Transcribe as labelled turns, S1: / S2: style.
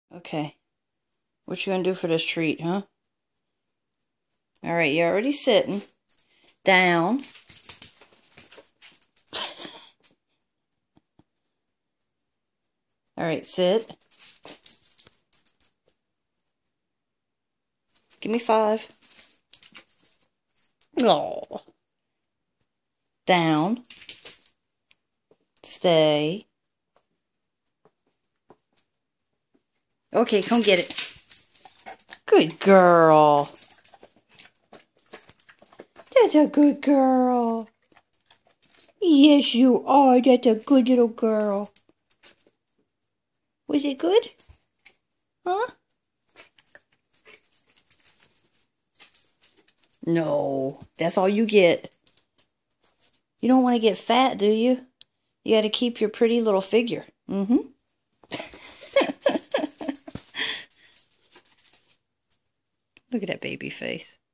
S1: Okay. What you gonna do for this treat, huh? Alright, you're already sitting. Down. Alright, sit. Give me 5. Oh. Down. Stay. Okay, come get it. Good girl. That's a good girl. Yes, you are. That's a good little girl. Was it good? Huh? No, that's all you get. You don't want to get fat, do you? You got to keep your pretty little figure. Mm-hmm. Look at that baby face.